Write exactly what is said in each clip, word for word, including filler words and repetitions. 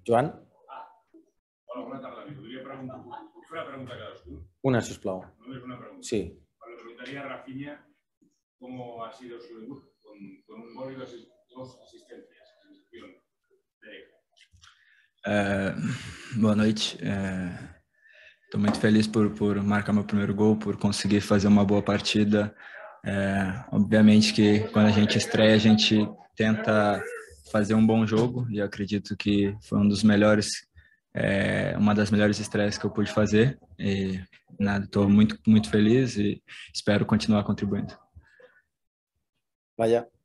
Joan? Hola, bona tarda. Li podria preguntar, puc fer una pregunta a cadascú? Una, sisplau. Només una pregunta. Sí. Le preguntaría a Rafinha cómo ha sido su debut con, con un gol y dos, dos asistencias. Sensación de... É, boa noite. Estou muito feliz por, por marcar meu primeiro gol, por conseguir fazer uma boa partida. É, obviamente que quando a gente estreia, a gente tenta fazer um bom jogo e eu acredito que foi um dos melhores, é, uma das melhores estreias que eu pude fazer. E nada, estou muito muito feliz e espero continuar contribuindo. Vaya.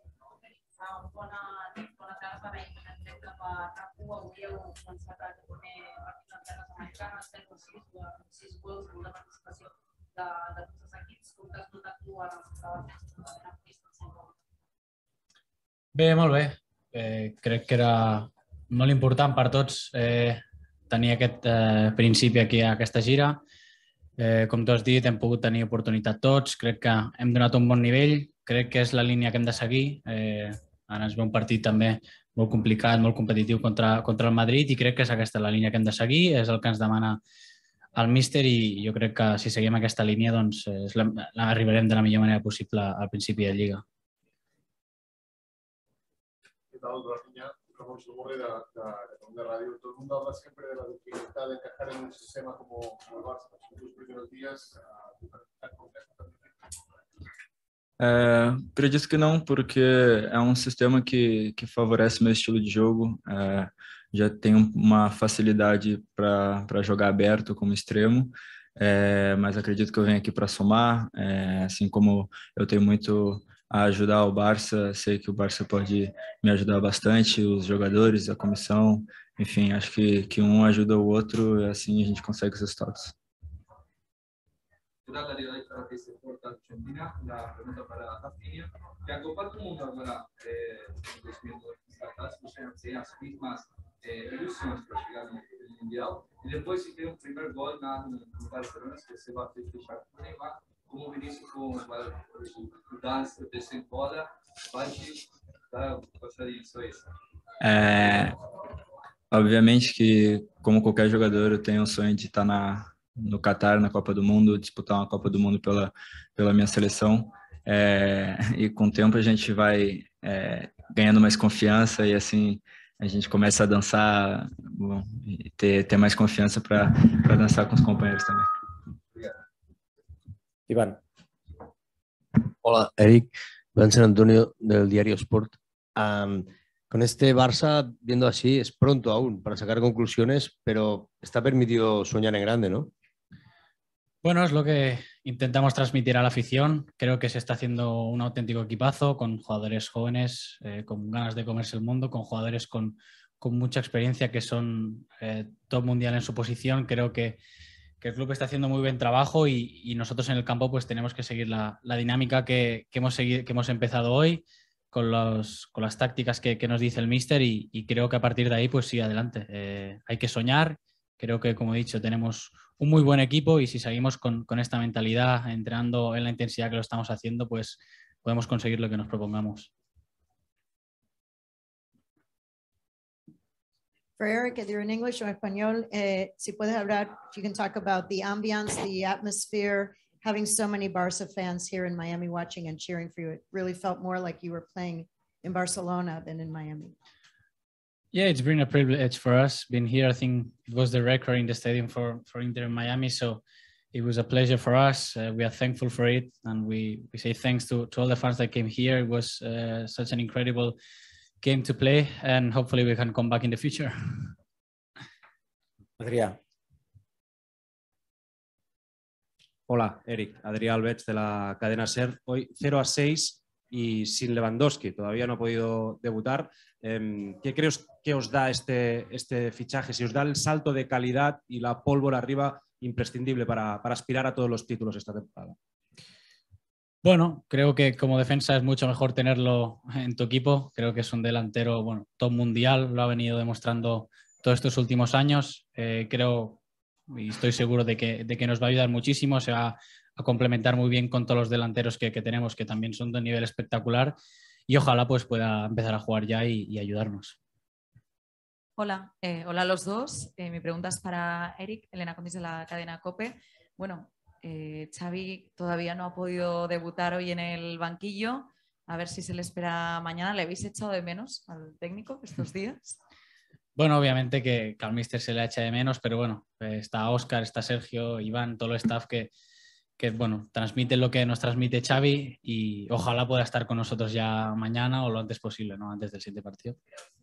Bé, molt bé. Eh, crec que era molt important per tots eh, tenir aquest eh, principi aquí a aquesta gira. Eh, com tu has dit, hem pogut tenir oportunitat tots. Crec que hem donat un bon nivell. Crec que és la línia que hem de seguir. Eh, ara ens ve un partit també molt complicat, molt competitiu contra, contra el Madrid i crec que és aquesta la línia que hem de seguir. És el que ens demana el míster i jo crec que si seguim aquesta línia doncs, eh, la, la arribarem de la millor manera possible al principi de Lliga. ¿Qué tal, Rafinha? Ramón Soborre de, de, de Onda Radio. Todo el mundo habla siempre de la dificultad de encajar en un sistema como, como el Barça. En tus primeros días, ¿tan complejo también? É, acredito que não, porque é um sistema que, que favorece meu estilo de jogo. É, já tenho uma facilidade para jogar aberto como extremo, é, mas acredito que eu venho aqui para somar, é, assim como eu tenho muito a ajudar o Barça, sei que o Barça pode me ajudar bastante, os jogadores, a comissão, enfim, acho que, que um ajuda o outro e assim a gente consegue os resultados. La realidad para que se porta Argentina, la pregunta para Rafinha, que a Copa do Mundo agora, eh, dos mil dezessete, você tem as mesmas eh, ilusões para chegar no Mundial, e depois se tem o primeiro gol na, no Barcelona, que você vai fechar com o Neymar, como o Vinícius com o dança, descendo bola, bate, tá, gostaria disso aí. É, obviamente que, como qualquer jogador, eu tenho o sonho de estar na no Catar, na Copa do Mundo, disputar uma Copa do Mundo pela, pela minha seleção. É, e com o tempo a gente vai é, ganhando mais confiança e assim a gente começa a dançar, bom, e ter, ter mais confiança para dançar com os companheiros também. Iván. Hola, Eric. Iván San Antonio del diario Sport. Um, con este Barça, viendo así, es pronto aún para sacar conclusiones, pero está permitido soñar en grande, ¿no? Bueno, es lo que intentamos transmitir a la afición. Creo que se está haciendo un auténtico equipazo con jugadores jóvenes, eh, con ganas de comerse el mundo, con jugadores con, con mucha experiencia que son eh, top mundial en su posición. Creo que, que el club está haciendo muy buen trabajo y, y nosotros en el campo pues tenemos que seguir la, la dinámica que, que, hemos seguido, que hemos empezado hoy con, los, con las tácticas que, que nos dice el míster y, y creo que a partir de ahí pues sí, adelante. Eh, hay que soñar. Creo que, como he dicho, tenemos un muy buen equipo y si seguimos con, con esta mentalidad, entrenando en la intensidad que lo estamos haciendo, pues podemos conseguir lo que nos propongamos. For Eric, either in English or español, eh, si puedes hablar, if you can talk about the ambiance, the atmosphere, having so many Barca fans here in Miami watching and cheering for you. It really felt more like you were playing in Barcelona than in Miami. Yeah, it's been a privilege for us being here. I think it was the record in the stadium for, for Inter in Miami. So it was a pleasure for us. Uh, we are thankful for it. And we, we say thanks to, to all the fans that came here. It was uh, such an incredible game to play. And hopefully we can come back in the future. Adrià. Hola, Eric. Adrià Alberts de la cadena SER. Hoy cero a seis y sin Lewandowski. Todavía no ha podido debutar. ¿Qué crees que os da este, este fichaje? Si os da el salto de calidad y la pólvora arriba imprescindible para, para aspirar a todos los títulos esta temporada. Bueno, creo que como defensa es mucho mejor tenerlo en tu equipo. Creo que es un delantero, bueno, top mundial, lo ha venido demostrando todos estos últimos años. Eh, creo y estoy seguro de que, de que nos va a ayudar muchísimo. Se va a complementar muy bien con todos los delanteros que, que tenemos, que también son de un nivel espectacular. Y ojalá pues pueda empezar a jugar ya y, y ayudarnos. Hola, eh, hola a los dos. Eh, mi pregunta es para Eric, Elena Condis de la cadena COPE. Bueno, eh, Xavi todavía no ha podido debutar hoy en el banquillo. A ver si se le espera mañana. ¿Le habéis echado de menos al técnico estos días? Bueno, obviamente que, que al míster se le echa de menos, pero bueno, eh, está Óscar, está Sergio, Iván, todo el staff que, que bueno, transmite lo que nos transmite Xavi y ojalá pueda estar con nosotros ya mañana o lo antes posible, ¿no? Antes del siguiente partido.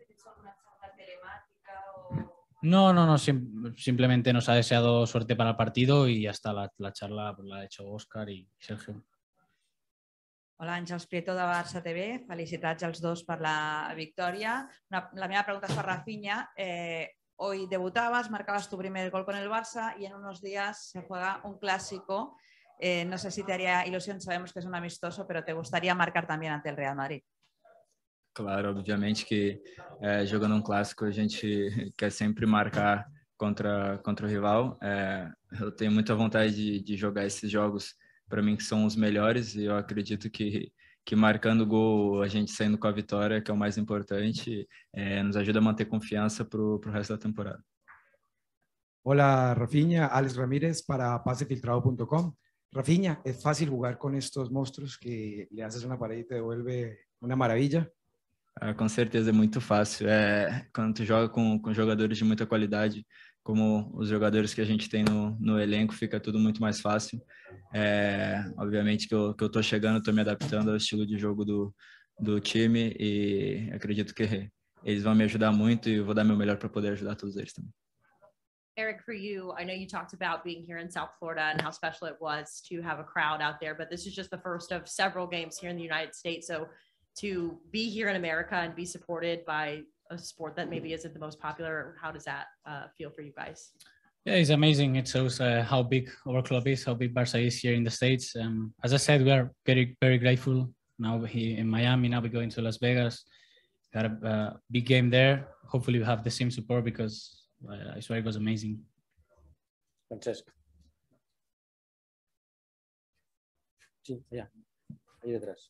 No, no, no, sim- simplemente nos ha deseado suerte para el partido y hasta la, la charla pues, la ha hecho Óscar y Sergio. Hola, Àngels Prieto de Barça T V. Felicitats als dos per la victòria. Una, la meva pregunta és per Rafinha. Eh, hoy debutabas, marcabas tu primer gol con el Barça y en unos días se juega un clásico. Eh, no sé si te haría ilusión, sabemos que es un amistoso, pero ¿te gustaría marcar también ante el Real Madrid? Claro, obviamente que é, jogando um clássico a gente quer sempre marcar contra, contra o rival. É, eu tenho muita vontade de, de jogar esses jogos, para mim que são os melhores, e eu acredito que, que marcando gol, a gente saindo com a vitória, que é o mais importante, é, nos ajuda a manter confiança para o resto da temporada. Hola Rafinha, Alex Ramírez para pase filtrado punto com. Rafinha, ¿es fácil jugar con estos monstruos que le haces una pared y te devuelve una maravilla? Ah, com certeza é muito fácil. É, quando tu joga com, com jogadores de muita qualidade, como os jogadores que a gente tem no, no elenco, fica tudo muito mais fácil. É, obviamente que eu, que eu tô chegando, tô me adaptando ao estilo de jogo do, do time e acredito que eles vão me ajudar muito e eu vou dar meu melhor para poder ajudar todos eles também. Eric, for you, I know you talked about being here in South Florida and how special it was to have a crowd out there, but this is just the first of several games here in the United States. So to be here in America and be supported by a sport that maybe isn't the most popular, how does that uh, feel for you guys? Yeah, it's amazing. It shows uh, how big our club is, how big Barca is here in the States. Um, as I said, we are very, very grateful. Now we're here in Miami, now we're going to Las Vegas. We had a uh, big game there. Hopefully we have the same support because uh, I swear it was amazing. Francesc. Sí, allá, ahí detrás.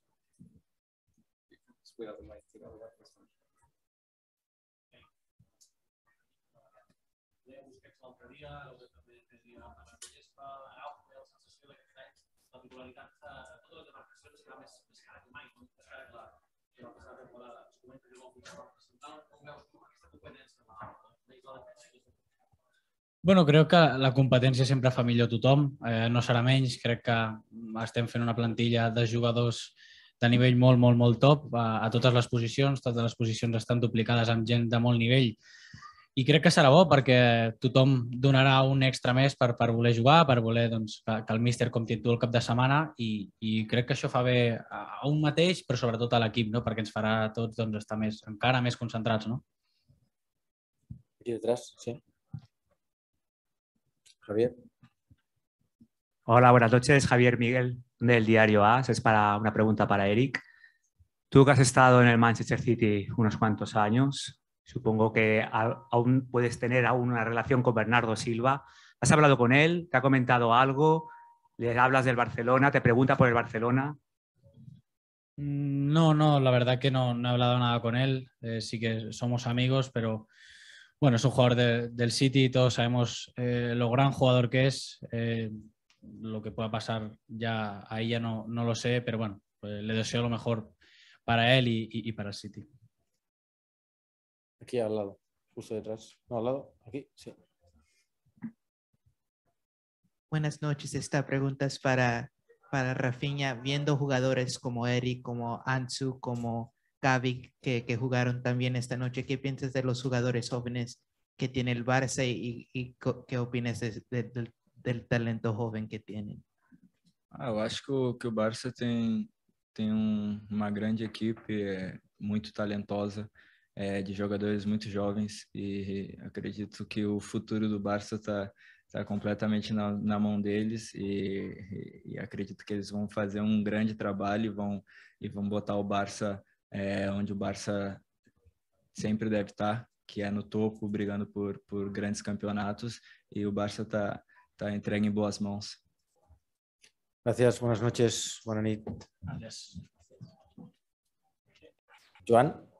Bueno, crec que la competència sempre fa millor tothom, eh, no serà menys, crec que estem fent una plantilla de jugadors de nivell molt, molt, molt top a, a totes les posicions, totes les posicions estan duplicades amb gent de molt nivell i crec que serà bo perquè tothom donarà un extra més per, per voler jugar, per voler doncs, que, que el míster compti tu el cap de setmana i, i crec que això fa bé a, a un mateix, però sobretot a l'equip, no? Perquè ens farà a tots doncs, estar més, encara més concentrats. No? Aquí detrás, sí. Javier. Hola, buenas noches. Javier Miguel, del diario A S. Es para una pregunta para Eric. Tú que has estado en el Manchester City unos cuantos años, supongo que aún puedes tener aún una relación con Bernardo Silva. ¿Has hablado con él? ¿Te ha comentado algo? ¿Le hablas del Barcelona? ¿Te pregunta por el Barcelona? No, no, la verdad que no, no he hablado nada con él. Eh, sí que somos amigos, pero bueno, es un jugador de, del City, todos sabemos eh, lo gran jugador que es. Eh, lo que pueda pasar ya ahí ya no, no lo sé, pero bueno, pues le deseo lo mejor para él y, y, y para el City. Aquí al lado, justo detrás. No, al lado, aquí, sí. Buenas noches, esta pregunta es para, para Rafinha. Viendo jugadores como Eric, como Ansu, como Gavi, que, que jugaron también esta noche, ¿qué piensas de los jugadores jóvenes que tiene el Barça y, y qué opinas de, de, del, del talento joven que tienen? Ah, eu acho que o, que o Barça tem, tem um, uma grande equipe, é, muito talentosa, é, de jogadores muito jovens e acredito que o futuro do Barça está tá completamente na, na mão deles e, e, e acredito que eles vão fazer um grande trabalho e vão, e vão botar o Barça é, onde o Barça sempre deve estar, que é no topo, brigando por, por grandes campeonatos e o Barça está tá entregue em boas mãos. Gracias, buenas noches, buena nit. Gracias. Joan.